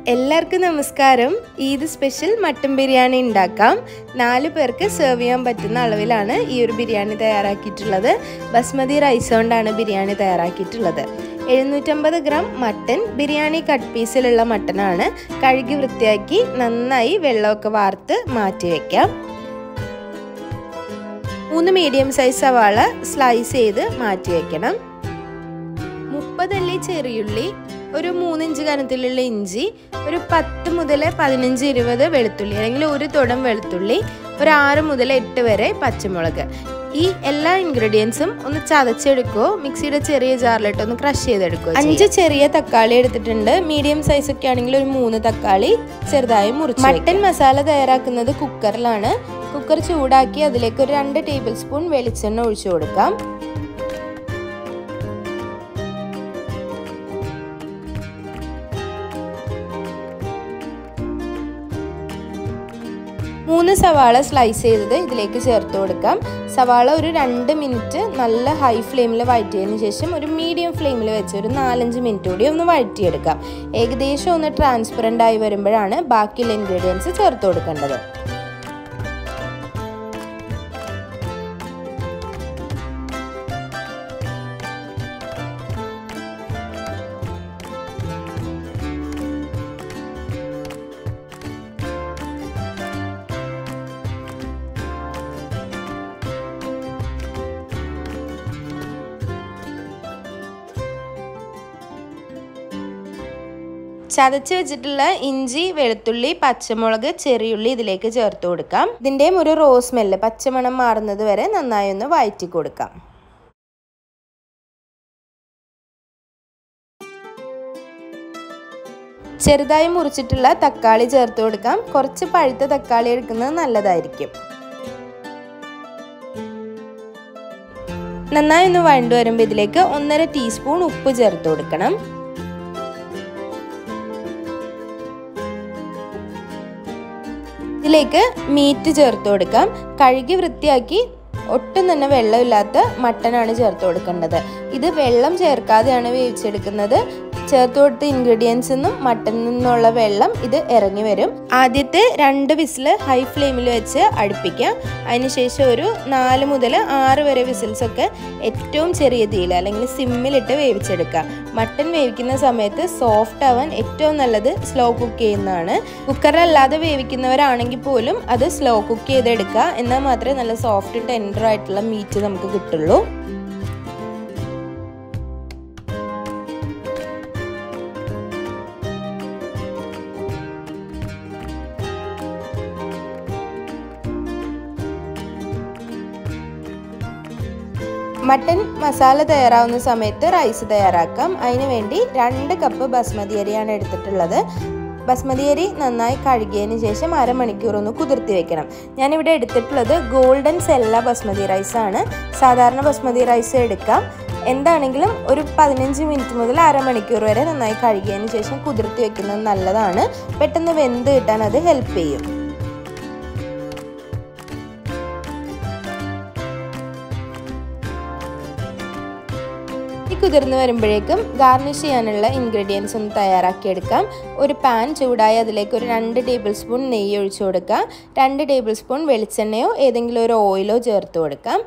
എല്ലാവർക്കും നമസ്കാരം. Eid special mutton biryani ഉണ്ടാക്കാം. 4 പേർക്ക് സെർവ് ചെയ്യാൻ പറ്റുന്ന അളവിലാണ് ഈ ഒരു ബിരിയാണി തയ്യാറാക്കിയിട്ടുള്ളത്. ബസ്മതി റൈസ് കൊണ്ടാണ് ബിരിയാണി തയ്യാറാക്കിയിട്ടുള്ളത്. 750 ഗ്രാം മട്ടൻ, ബിരിയാണി കട്ട് പീസിലുള്ള മട്ടനാണ്. കഴുകി വൃത്തിയാക്കി നന്നായി വെള്ളമൊക്കെ വാർത്ത് മാറ്റി വയ്ക്കാം. 3 മീഡിയം സൈസ് സവാള സ്ലൈസ് ചെയ്ത് മാറ്റി വയ്ക്കണം. 30 അല്ലി ചെറിയുള്ളി, ഒരു 3 ഇഞ്ച് കനത്തിലുള്ള ഇഞ്ചി, ഒരു 10 മുതൽ 15-20 വെളുത്തുള്ളി അല്ലെങ്കിൽ ഒരു തുടം വെളുത്തുള്ളി, ഒരു 6 മുതൽ 8 വരെ പച്ചമുളക്. ഈ എല്ലാ ഇൻഗ്രീഡിയൻസും ഒന്ന് ചതച്ചെടുക്കുകയോ മിക്സിയുടെ ചെറിയ ജാറിലിട്ട് ഒന്ന് ക്രഷ് ചെയ്തെടുക്കുകയോ. 5 ചെറിയ തക്കാളി എടുത്തിട്ടുണ്ട്. മീഡിയം സൈസ് ഒക്കെ ആണെങ്കിൽ ഒരു 3 തക്കാളി ചെറുതായി മുറിച്ച്. മട്ടൻ മസാല തയ്യാറാക്കുന്നത് കുക്കറിലാണ്. കുക്കർ ചൂടാക്കി അതിലേക്ക് ഒരു 2 ടേബിൾ സ്പൂൺ വെളിച്ചെണ്ണ ഒഴിച്ചു കൊടുക്കാം. മൂന്ന് സവാള സ്ലൈസ് ചെയ്തത് ഇതിലേക്ക് ചേർത്ത് കൊടുക്കാം. സവാള ഒരു 2 മിനിറ്റ് നല്ല ഹൈ ഫ്ലെയിമിൽ വഴറ്റിയതിന് ശേഷം ഒരു മീഡിയം ഫ്ലെയിമിൽ വെച്ച് ഒരു 4-5 മിനിറ്റ് കൂടി ഒന്ന് വഴറ്റിയെടുക്കാം. ഏകദേശം ഒന്ന് ട്രാൻസ്പെറൻ്റ് ആയി വരുമ്പോഴാണ് ബാക്കിയുള്ള ഇൻഗ്രീഡിയൻസ് ചേർത്ത് കൊടുക്കേണ്ടത്. ചതച്ച് വെച്ചിട്ടുള്ള ഇഞ്ചി, വെളുത്തുള്ളി, പച്ചമുളക്, ചെറിയുള്ളി ഇതിലേക്ക് ചേർത്ത് കൊടുക്കാം. ഇതിൻ്റെയും ഒരു റോസ് സ്മെല്ല് പച്ചമണം മാറുന്നത് വരെ നന്നായി ഒന്ന് വഴറ്റി കൊടുക്കാം. ചെറുതായി മുറിച്ചിട്ടുള്ള തക്കാളി ചേർത്ത് കൊടുക്കാം. കുറച്ച് പഴുത്ത തക്കാളി എടുക്കുന്നത് നല്ലതായിരിക്കും. നന്നായി ഒന്ന് വഴണ്ടു വരുമ്പോൾ ഇതിലേക്ക് 1.5 ടീസ്പൂൺ ഉപ്പ് ചേർത്ത് കൊടുക്കണം. ഇതിലേക്ക് മീറ്റ് ചേർത്ത് കൊടുക്കാം. കഴുകി വൃത്തിയാക്കി ഒട്ടും തന്നെ വെള്ളമില്ലാത്ത മട്ടനാണ് ചേർത്ത് കൊടുക്കേണ്ടത്. ഇത് വെള്ളം ചേർക്കാതെയാണ് വേവിച്ചെടുക്കുന്നത്. ചേർത്ത് കൊടുത്ത ഇൻഗ്രീഡിയൻസിൽ നിന്നും മട്ടനിൽ നിന്നുള്ള വെള്ളം ഇത് ഇറങ്ങി വരും. ആദ്യത്തെ 2 വിസിൽ ഹൈ ഫ്ലെയിമിൽ വെച്ച് അടുപ്പിക്കാം. അതിനുശേഷം ഒരു 4 മുതൽ 6 വരെ വിസിൽസൊക്കെ ഏറ്റവും ചെറിയ തീയിൽ അല്ലെങ്കിൽ സിമ്മിലിട്ട് വേവിച്ചെടുക്കാം. മട്ടൻ വേവിക്കുന്ന സമയത്ത് സോഫ്റ്റ് ആവാൻ ഏറ്റവും നല്ലത് സ്ലോ കുക്ക് ചെയ്യുന്നതാണ്. കുക്കറിലല്ലാതെ വേവിക്കുന്നവരാണെങ്കിൽ പോലും അത് സ്ലോ കുക്ക് ചെയ്തെടുക്കുക. എന്നാൽ മാത്രമേ നല്ല സോഫ്റ്റ് ടെൻഡർ ആയിട്ടുള്ള മീറ്റ് നമുക്ക് കിട്ടുള്ളൂ. മട്ടൻ മസാല തയ്യാറാവുന്ന സമയത്ത് റൈസ് തയ്യാറാക്കാം. അതിനുവേണ്ടി 2 കപ്പ് ബസ്മതി അരിയാണ് എടുത്തിട്ടുള്ളത്. ബസ്മതി അരി നന്നായി കഴുകിയതിന് ശേഷം അരമണിക്കൂർ ഒന്ന് കുതിർത്തി വെക്കണം. ഞാനിവിടെ എടുത്തിട്ടുള്ളത് ഗോൾഡൻ സെല്ല ബസ്മതി റൈസാണ്. സാധാരണ ബസ്മതി റൈസ് എടുക്കാം. എന്താണെങ്കിലും ഒരു 15 മിനിറ്റ് മുതൽ അരമണിക്കൂർ വരെ നന്നായി കഴുകിയതിന് ശേഷം കുതിർത്തി വെക്കുന്നത് നല്ലതാണ്. പെട്ടെന്ന് വെന്ത് കിട്ടാൻ അത് ഹെൽപ്പ് ചെയ്യും. കുതിർന്ന് വരുമ്പോഴേക്കും ഗാർണിഷ് ചെയ്യാനുള്ള ഇൻഗ്രീഡിയൻസ് ഒന്ന് തയ്യാറാക്കിയെടുക്കാം. ഒരു പാൻ ചൂടായി അതിലേക്ക് ഒരു 2 ടേബിൾ സ്പൂൺ നെയ്യ് ഒഴിച്ചു കൊടുക്കാം. 2 ടേബിൾ സ്പൂൺ വെളിച്ചെണ്ണയോ ഏതെങ്കിലും ഒരു ഓയിലോ ചേർത്ത് കൊടുക്കാം.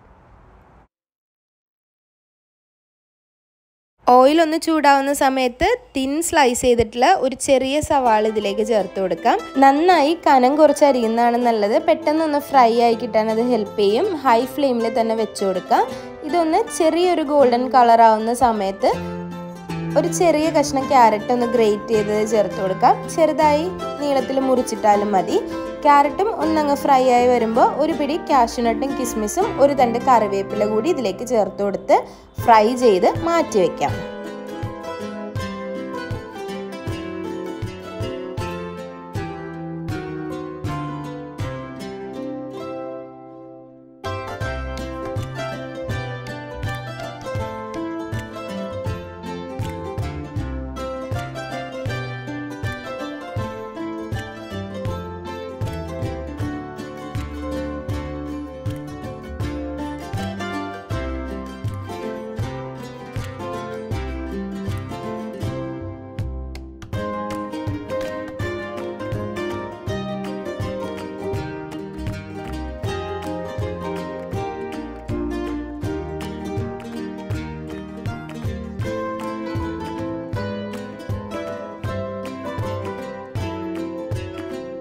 ഓയിൽ ഒന്ന് ചൂടാവുന്ന സമയത്ത് തിൻ സ്ലൈസ് ചെയ്തിട്ടുള്ള ഒരു ചെറിയ സവാള ഇതിലേക്ക് ചേർത്ത് കൊടുക്കാം. നന്നായി കനം കുറച്ച് അരിയുന്നതാണ് നല്ലത്. പെട്ടെന്നൊന്ന് ഫ്രൈ ആയി കിട്ടാൻ അത് ഹെൽപ്പ് ചെയ്യും. ഹൈ ഫ്ലെയിമിൽ തന്നെ വെച്ച് കൊടുക്കാം. ഇതൊന്ന് ചെറിയൊരു ഗോൾഡൻ കളർ ആവുന്ന സമയത്ത് ഒരു ചെറിയ കഷ്ണം ക്യാരറ്റ് ഒന്ന് ഗ്രേറ്റ് ചെയ്തത് ചേർത്ത് കൊടുക്കാം. ചെറുതായി നീളത്തിൽ മുറിച്ചിട്ടാലും മതി. ക്യാരറ്റും ഒന്നങ്ങ് ഫ്രൈ ആയി വരുമ്പോൾ ഒരു പിടി കാഷ്യൂനട്ടും കിസ്മിസും ഒരു തണ്ട് കറിവേപ്പില കൂടി ഇതിലേക്ക് ചേർത്ത് കൊടുത്ത് ഫ്രൈ ചെയ്ത് മാറ്റി വയ്ക്കാം.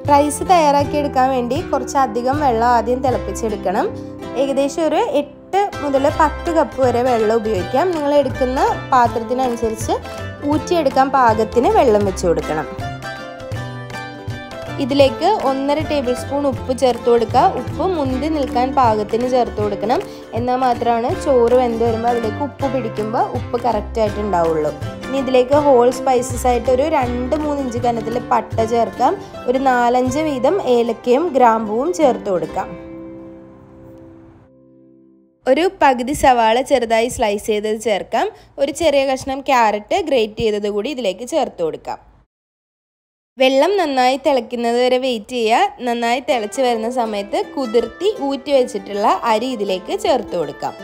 റൈസ് തയ്യാറാക്കിയെടുക്കാൻ വേണ്ടി കുറച്ചധികം വെള്ളം ആദ്യം തിളപ്പിച്ചെടുക്കണം. ഏകദേശം ഒരു 8 മുതൽ 10 കപ്പ് വരെ വെള്ളം ഉപയോഗിക്കാം. നിങ്ങൾ എടുക്കുന്ന പാത്രത്തിനനുസരിച്ച് ഊറ്റിയെടുക്കാൻ പാകത്തിന് വെള്ളം വെച്ച് കൊടുക്കണം. ഇതിലേക്ക് 1.5 ടേബിൾ സ്പൂൺ ഉപ്പ് ചേർത്ത് കൊടുക്കുക. ഉപ്പ് മുന്തി നിൽക്കാൻ പാകത്തിന് ചേർത്ത് കൊടുക്കണം. എന്നാൽ മാത്രമാണ് ചോറ് വെന്ത് വരുമ്പോൾ അതിലേക്ക് ഉപ്പ് പിടിക്കുമ്പോൾ ഉപ്പ് കറക്റ്റായിട്ട് ഉണ്ടാവുള്ളൂ. ഇനി ഇതിലേക്ക് ഹോൾ സ്പൈസസ് ആയിട്ട് ഒരു 2-3 ഇഞ്ച് കനത്തിൽ പട്ട ചേർക്കാം. ഒരു 4-5 വീതം ഏലക്കയും ഗ്രാമ്പൂവും ചേർത്ത് കൊടുക്കാം. ഒരു പകുതി സവാള ചെറുതായി സ്ലൈസ് ചെയ്തത് ചേർക്കാം. ഒരു ചെറിയ കഷ്ണം ക്യാരറ്റ് ഗ്രേറ്റ് ചെയ്തത് കൂടി ഇതിലേക്ക് ചേർത്ത് കൊടുക്കാം. വെള്ളം നന്നായി തിളയ്ക്കുന്നത് വരെ വെയിറ്റ് ചെയ്യുക. നന്നായി തിളച്ച് വരുന്ന സമയത്ത് കുതിർത്തി ഊറ്റി വെച്ചിട്ടുള്ള അരി ഇതിലേക്ക് ചേർത്ത് കൊടുക്കാം.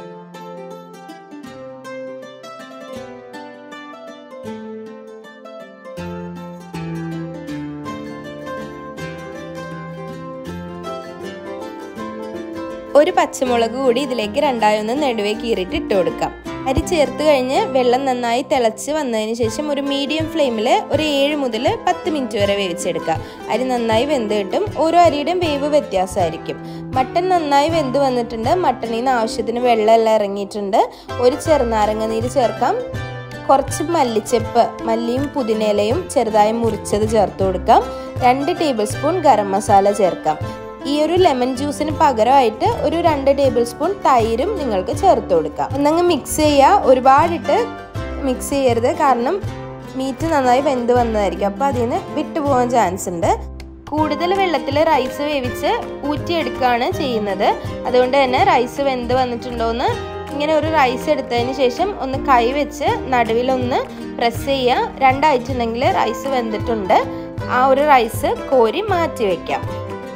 ഒരു പച്ചമുളക് കൂടി ഇതിലേക്ക് 2 നെടുവേ കീറിയിട്ട് ഇട്ട് കൊടുക്കാം. അരി ചേർത്ത് കഴിഞ്ഞ് വെള്ളം നന്നായി തിളച്ച് വന്നതിന് ശേഷം ഒരു മീഡിയം ഫ്ലെയിമിൽ ഒരു 7 മുതൽ 10 മിനിറ്റ് വരെ വേവിച്ചെടുക്കുക. അരി നന്നായി വെന്ത് കിട്ടും. ഓരോ അരിയുടെയും വേവ് വ്യത്യാസമായിരിക്കും. മട്ടൻ നന്നായി വെന്ത് വന്നിട്ടുണ്ട്. മട്ടണിൽ നിന്ന് ആവശ്യത്തിന് വെള്ളമെല്ലാം ഇറങ്ങിയിട്ടുണ്ട്. ഒരു ചെറുനാരങ്ങ നീര് ചേർക്കാം. കുറച്ച് മല്ലിച്ചെപ്പ്, മല്ലിയും പുതിനയിലയും ചെറുതായി മുറിച്ചത് ചേർത്ത് കൊടുക്കാം. 2 ടേബിൾ സ്പൂൺ ഗരം മസാല ചേർക്കാം. ഈ ഒരു ലെമൺ ജ്യൂസിന് പകരമായിട്ട് ഒരു 2 ടേബിൾ സ്പൂൺ തൈരും നിങ്ങൾക്ക് ചേർത്ത് കൊടുക്കാം. ഒന്നങ്ങ് മിക്സ് ചെയ്യുക. ഒരുപാടിട്ട് മിക്സ് ചെയ്യരുത്, കാരണം മീറ്റ് നന്നായി വെന്ത് വന്നതായിരിക്കും. അപ്പോൾ അതിന് വിട്ടുപോകാൻ ചാൻസ് ഉണ്ട്. കൂടുതൽ വെള്ളത്തിൽ റൈസ് വേവിച്ച് ഊറ്റിയെടുക്കുകയാണ് ചെയ്യുന്നത്. അതുകൊണ്ട് തന്നെ റൈസ് വെന്ത് വന്നിട്ടുണ്ടോയെന്ന് ഇങ്ങനെ ഒരു റൈസ് എടുത്തതിന് ശേഷം ഒന്ന് കൈ വെച്ച് നടുവിലൊന്ന് പ്രസ് ചെയ്യുക. 2 ആയിട്ടുണ്ടെങ്കിൽ റൈസ് വെന്തിട്ടുണ്ട്. ആ ഒരു റൈസ് കോരി മാറ്റി വയ്ക്കാം.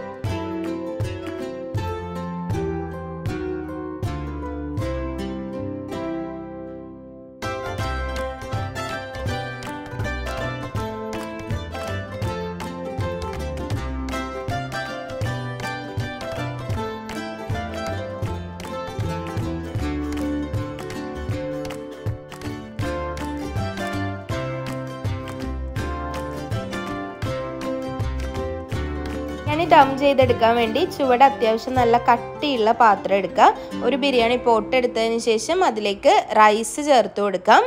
ബിരിയാണി ദം ചെയ്തെടുക്കാൻ വേണ്ടി ചുവട് അത്യാവശ്യം നല്ല കട്ടിയുള്ള പാത്രം എടുക്കുക. ഒരു ബിരിയാണി പോട്ട് എടുത്തതിന് ശേഷം അതിലേക്ക് റൈസ് ചേർത്ത് കൊടുക്കാം.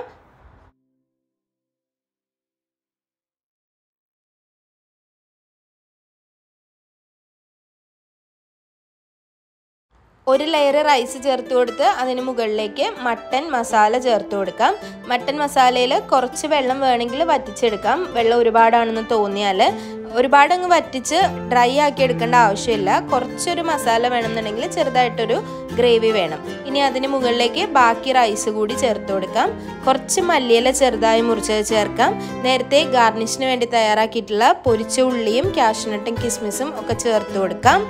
ഒരു ലെയർ റൈസ് ചേർത്ത് കൊടുത്ത് അതിന് മുകളിലേക്ക് മട്ടൻ മസാല ചേർത്ത് കൊടുക്കാം. മട്ടൻ മസാലയിൽ കുറച്ച് വെള്ളം വേണമെങ്കിൽ വറ്റിച്ചെടുക്കാം. വെള്ളം ഒരുപാടാണെന്ന് തോന്നിയാൽ ഒരുപാടങ്ങ് വറ്റിച്ച് ഡ്രൈ ആക്കി എടുക്കേണ്ട ആവശ്യമില്ല. കുറച്ചൊരു മസാല വേണമെന്നുണ്ടെങ്കിൽ ചെറുതായിട്ടൊരു ഗ്രേവി വേണം. ഇനി അതിന് മുകളിലേക്ക് ബാക്കി റൈസ് കൂടി ചേർത്ത് കൊടുക്കാം. കുറച്ച് മല്ലിയില ചെറുതായി മുറിച്ചത് ചേർക്കാം. നേരത്തെ ഗാർണിഷിന് വേണ്ടി തയ്യാറാക്കിയിട്ടുള്ള പൊരിച്ച ഉള്ളിയും കാഷ്യൂനട്ടും കിസ്മിസും ഒക്കെ ചേർത്ത് കൊടുക്കാം.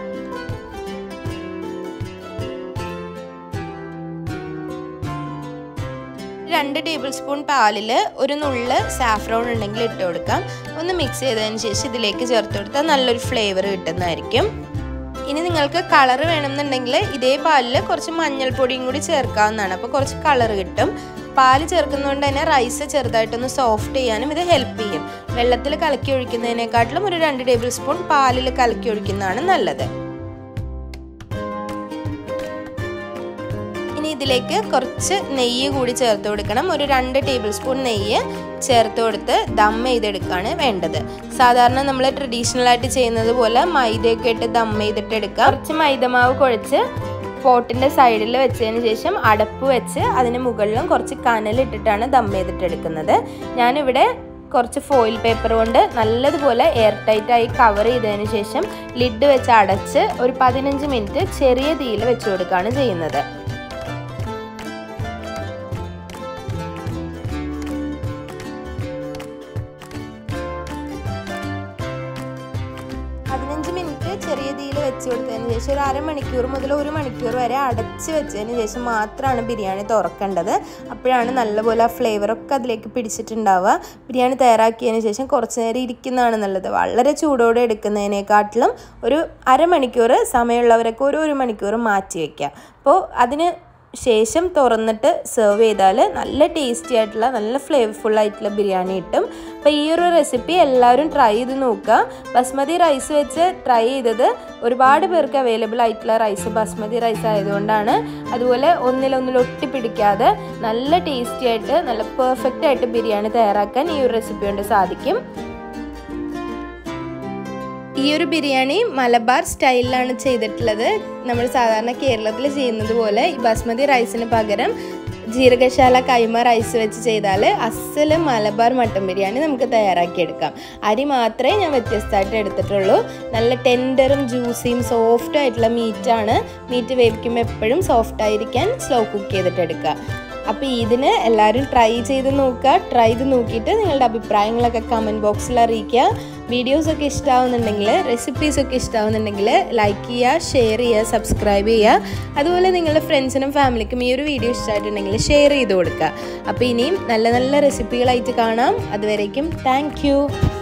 2 ടേബിൾ സ്പൂൺ പാലിൽ ഒരു നുള്ള് സാഫ്രോൺ ഉണ്ടെങ്കിൽ ഇട്ട് കൊടുക്കാം. ഒന്ന് മിക്സ് ചെയ്തതിന് ശേഷം ഇതിലേക്ക് ചേർത്ത് കൊടുത്താൽ നല്ലൊരു ഫ്ലേവർ കിട്ടുന്നതായിരിക്കും. ഇനി നിങ്ങൾക്ക് കളർ വേണമെന്നുണ്ടെങ്കിൽ ഇതേ പാലിൽ കുറച്ച് മഞ്ഞൾപ്പൊടിയും കൂടി ചേർക്കാവുന്നതാണ്. അപ്പോൾ കുറച്ച് കളർ കിട്ടും. പാല് ചേർക്കുന്നതുകൊണ്ട് തന്നെ റൈസ് ചെറുതായിട്ടൊന്ന് സോഫ്റ്റ് ചെയ്യാനും ഇത് ഹെൽപ്പ് ചെയ്യും. വെള്ളത്തിൽ കലക്കി ഒഴിക്കുന്നതിനേക്കാട്ടിലും ഒരു 2 ടേബിൾ സ്പൂൺ പാലിൽ കലക്കി ഒഴിക്കുന്നതാണ് നല്ലത്. ഇനി ഇതിലേക്ക് കുറച്ച് നെയ്യ് കൂടി ചേർത്ത് കൊടുക്കണം. ഒരു 2 ടേബിൾ സ്പൂൺ നെയ്യ് ചേർത്ത് കൊടുത്ത് ദം ചെയ്തെടുക്കുകയാണ് വേണ്ടത്. സാധാരണ നമ്മൾ ട്രഡീഷണൽ ആയിട്ട് ചെയ്യുന്നത് പോലെ മൈദയൊക്കെ ഇട്ട് ദം ചെയ്തിട്ട് എടുക്കാം. കുറച്ച് മൈദമാവ് കുഴച്ച് പോട്ടിൻ്റെ സൈഡിൽ വെച്ചതിന് ശേഷം അടപ്പ് വെച്ച് അതിന് മുകളിലും കുറച്ച് കനലിട്ടിട്ടാണ് ദം ചെയ്തിട്ടെടുക്കുന്നത്. ഞാനിവിടെ കുറച്ച് ഫോയിൽ പേപ്പർ കൊണ്ട് നല്ലതുപോലെ എയർ ടൈറ്റായി കവർ ചെയ്തതിന് ശേഷം ലിഡ് വെച്ച് അടച്ച് ഒരു 15 മിനിറ്റ് ചെറിയ തീയിൽ വെച്ച് കൊടുക്കുകയാണ് ചെയ്യുന്നത്. ചെറിയ തീയിൽ വെച്ച് കൊടുത്തതിന് ശേഷം ഒരു അരമണിക്കൂർ മുതൽ 1 മണിക്കൂർ വരെ അടച്ച് വെച്ചതിന് ശേഷം മാത്രമാണ് ബിരിയാണി തുറക്കേണ്ടത്. അപ്പോഴാണ് നല്ലപോലെ ആ ഫ്ലേവറൊക്കെ അതിലേക്ക് പിടിച്ചിട്ടുണ്ടാവുക. ബിരിയാണി തയ്യാറാക്കിയതിന് ശേഷം കുറച്ച് നേരം ഇരിക്കുന്നതാണ് നല്ലത്. വളരെ ചൂടോടെ എടുക്കുന്നതിനേക്കാട്ടിലും ഒരു അരമണിക്കൂർ സമയമുള്ളവരൊക്കെ 1 മണിക്കൂർ മാറ്റി വയ്ക്കുക. അപ്പോൾ അതിന് ശേഷം തുറന്നിട്ട് സെർവ് ചെയ്താൽ നല്ല ടേസ്റ്റി ആയിട്ടുള്ള നല്ല ഫ്ലേവർഫുൾ ആയിട്ടുള്ള ബിരിയാണി കിട്ടും. അപ്പോൾ ഈ ഒരു റെസിപ്പി എല്ലാവരും ട്രൈ ചെയ്ത് നോക്കുക. ബസ്മതി റൈസ് വെച്ച് ട്രൈ ചെയ്തത് ഒരുപാട് പേർക്ക് അവൈലബിൾ ആയിട്ടുള്ള റൈസ് ബസ്മതി റൈസ് ആയതുകൊണ്ടാണ്. അതുപോലെ ഒന്നിലൊന്നിൽ ഒട്ടിപ്പിടിക്കാതെ നല്ല ടേസ്റ്റി ആയിട്ട് നല്ല പെർഫെക്റ്റ് ആയിട്ട് ബിരിയാണി തയ്യാറാക്കാൻ ഈ ഒരു റെസിപ്പി കൊണ്ട് സാധിക്കും. ഈ ഒരു ബിരിയാണി മലബാർ സ്റ്റൈലിലാണ് ചെയ്തിട്ടുള്ളത്. നമ്മൾ സാധാരണ കേരളത്തിൽ ചെയ്യുന്നത് പോലെ ഈ ബസ്മതി റൈസിന് പകരം ജീരകശാല കൈമ റൈസ് വെച്ച് ചെയ്താൽ അസല് മലബാർ മട്ടൻ ബിരിയാണി നമുക്ക് തയ്യാറാക്കിയെടുക്കാം. അരി മാത്രമേ ഞാൻ വ്യത്യസ്തമായിട്ട് എടുത്തിട്ടുള്ളൂ. നല്ല ടെൻഡറും ജ്യൂസിയും സോഫ്റ്റും ആയിട്ടുള്ള മീറ്റാണ്. മീറ്റ് വേവിക്കുമ്പോൾ എപ്പോഴും സോഫ്റ്റ് ആയിരിക്കാൻ സ്ലോ കുക്ക് ചെയ്തിട്ട് എടുക്കുക. അപ്പോൾ ഇതിന് എല്ലാവരും ട്രൈ ചെയ്ത് നോക്കുക. ട്രൈ ചെയ്ത് നോക്കിയിട്ട് നിങ്ങളുടെ അഭിപ്രായങ്ങളൊക്കെ കമൻറ്റ് ബോക്സിൽ അറിയിക്കുക. വീഡിയോസൊക്കെ ഇഷ്ടമാവുന്നുണ്ടെങ്കിൽ റെസിപ്പീസൊക്കെ ഇഷ്ടമാവുന്നുണ്ടെങ്കിൽ ലൈക്ക് ചെയ്യുക, ഷെയർ ചെയ്യുക, സബ്സ്ക്രൈബ് ചെയ്യുക. അതുപോലെ നിങ്ങളുടെ ഫ്രണ്ട്സിനും ഫാമിലിക്കും ഈ ഒരു വീഡിയോ ഇഷ്ടമായിട്ടുണ്ടെങ്കിൽ ഷെയർ ചെയ്ത് കൊടുക്കുക. അപ്പോൾ ഇനിയും നല്ല നല്ല റെസിപ്പികളായിട്ട് കാണാം. അതുവരേക്കും താങ്ക് യു.